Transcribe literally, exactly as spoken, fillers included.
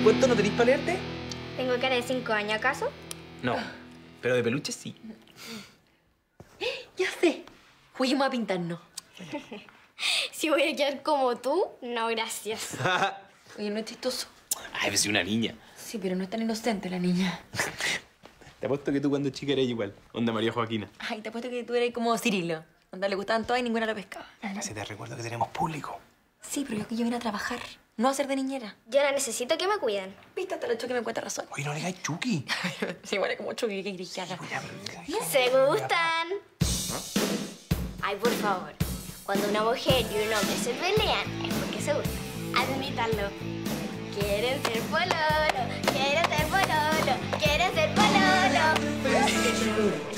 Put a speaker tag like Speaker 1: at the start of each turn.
Speaker 1: cuento no tenéis para leerte?
Speaker 2: ¿Tengo cara de cinco años, acaso?
Speaker 1: No, pero de peluche sí.
Speaker 3: Ya sé. Juguemos a pintarnos.
Speaker 2: Si voy a quedar como tú, no, gracias.
Speaker 3: Oye, no es chistoso.
Speaker 1: Ay, pues soy una niña.
Speaker 3: Sí, pero no es tan inocente la niña.
Speaker 1: Te apuesto que tú cuando chica eras igual. Onda María Joaquina.
Speaker 3: Ay, te apuesto que tú eres como Cirilo. Onda le gustaban todas y ninguna la pescaba.
Speaker 1: Casi te recuerdo que tenemos público.
Speaker 3: Sí, pero yo que yo vine a trabajar, no a ser de niñera.
Speaker 2: Yo no necesito que me cuiden.
Speaker 3: Viste, hasta la Chucky me encuentra razón.
Speaker 1: Oye, no le digáis Chucky.
Speaker 3: Sí, igual es como Chucky, que cristiana.
Speaker 2: ¿Se gustan? Ay, por favor. Cuando una mujer y un hombre se pelean, es porque se gustan. Admítanlo. Quieren ser pololo, quieren ser pololo, quieren ser pololo.